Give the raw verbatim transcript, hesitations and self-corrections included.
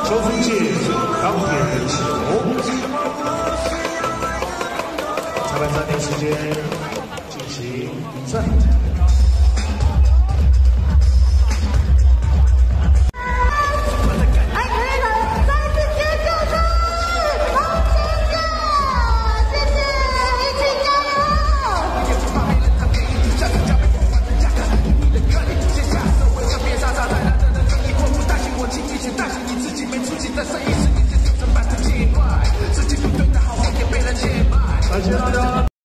球飞界钢铁人球。裁判暂停时间，进行比赛。